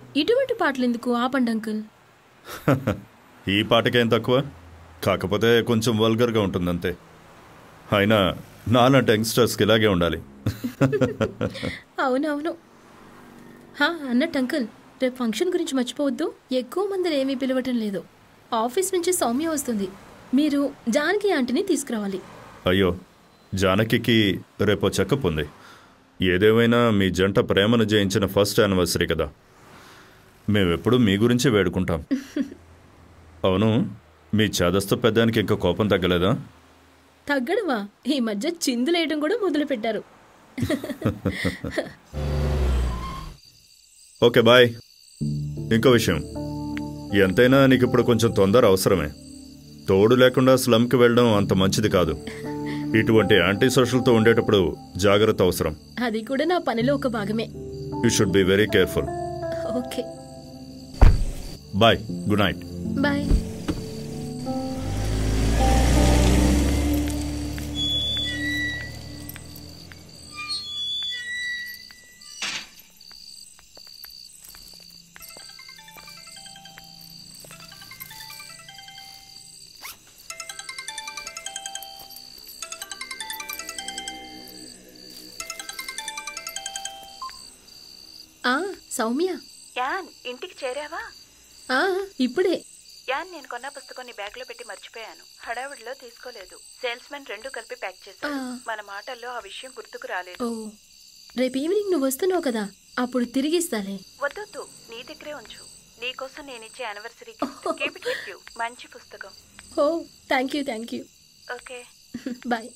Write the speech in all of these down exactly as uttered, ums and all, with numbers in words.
ఇటువంటి పాటలు ఎందుకు ఆపండి అంకుల్. ఈ పాటకేం తక్కువ, కాకపోతే కొంచెం వల్గర్గా ఉంటుంది అంతే. అయినా నాలాంటి యంగ్స్టర్స్కి ఇలాగే ఉండాలి. అవునవును. అన్నట్టు అంకుల్, రేపు ఫంక్షన్ గురించి మర్చిపోవద్దు. ఎక్కువ మందిని ఏమీ పిలవటం లేదు. ఆఫీస్ నుంచి సౌమ్య వస్తుంది. మీరు జానకి ఆంటీని తీసుకురావాలి. అయ్యో, జానకి రేపో చెకప్ ఉంది. ఏదేమైనా మీ జంట ప్రేమను జయించిన ఫస్ట్ యానివర్సరీ కదా, మేమెప్పుడు మీ గురించి వేడుకుంటాం. అవును, మీ చేదస్త పెద్దానికి ఇంకా కోపం తగ్గలేదా? తగ్గడవా? ఈ మధ్య చిందులేయడం కూడా మొదలు పెట్టారు. Okay bye. ఇంకో విషయం, ఎంతైనా నీకు ఇప్పుడు కొంచెం తొందర అవసరమే. తోడు లేకుండా స్లమ్కి వెళ్ళడం అంత మంచిది కాదు. ఇటువంటి యాంటీ సోషల్తో ఉండేటప్పుడు జాగ్రత్త అవసరం. అది కూడా నా పనిలో ఒక భాగమే. You should be very careful. Okay bye, good night. Bye. Soumya, యాన్ ఇంటికి చేరావా? ఇప్పుడే. యాన్, నేను కొన్న పుస్తకం నీ బ్యాగ్ లో పెట్టి మర్చిపోయాను. హడావిడిలో తీసుకోలేదు. సేల్స్ మెన్ రెండు కలిపి ప్యాక్ చేశాను. మన మాటల్లో ఆ విషయం గుర్తుకు రాలేదు. రేపు ఈవినింగ్ నువ్వు వస్తున్నావు కదా, అప్పుడు తిరిగిస్తాలే. వద్దొద్దు, నీ దగ్గరే ఉంచు. నీకోసం నేనిచ్చే anniversary keep it with you. మంచి పుస్తకం. ఓ thank you thank you. Okay bye.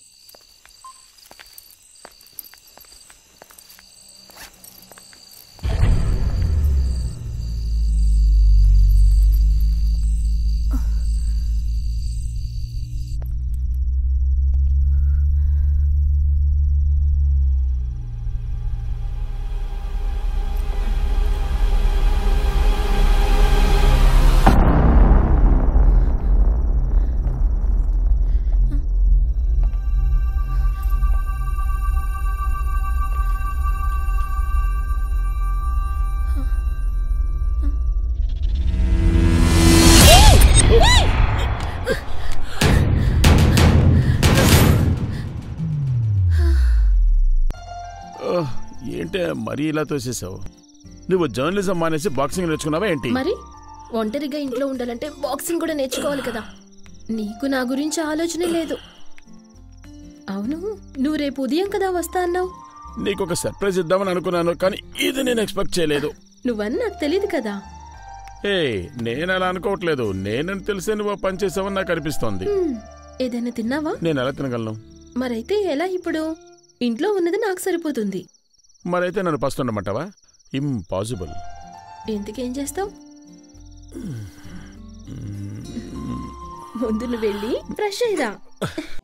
ఏంటే మరీ ఇలా తోసేసావు? నువ్వు జర్నలిజం మానేసి బాక్సింగ్ నేర్చుకున్నావా ఏంటి? మరి ఒంటరిగా ఇంట్లో ఉండాలంటే బాక్సింగ్ కూడా నేర్చుకోవాలి కదా. నీకు నా గురించి ఆలోచనే లేదు. అవును, నువ్వు రేపు ఉదయం కదా వస్తా అన్నావు. నీకు ఒక సర్ప్రైజ్ ఇద్దామని అనుకున్నాను, కానీ ఇది నేను ఎక్స్పెక్ట్ చేయలేదు. నువ్వని నాకు తెలియదు కదా. ఏ నేను అలా అనుకోవట్లేదు. నేనని తెలిసే నువ్వు పని చేసావని నాకు అనిపిస్తోంది. ఏదైనా తిన్నావా? నేను ఎలా తినగలను? మరైతే ఎలా? ఇప్పుడు ఇంట్లో ఉన్నది నాకు సరిపోతుంది. మరైతే నన్ను పస్తుండమంటావా? ఇంపాసిబుల్. ఎందుకేం చేస్తావు? ముందు నువ్వు వెళ్ళి ఫ్రెష్ అయ్యిరా.